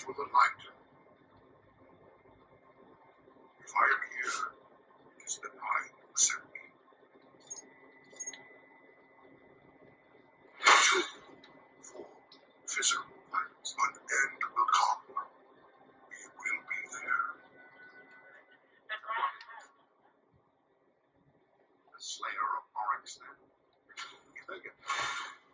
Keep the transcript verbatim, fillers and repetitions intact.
for the light. If I am here, it is that I who sent me. Two, four, physical planets. An end will come. We will be there. The Slayer of Oryx, then. Again.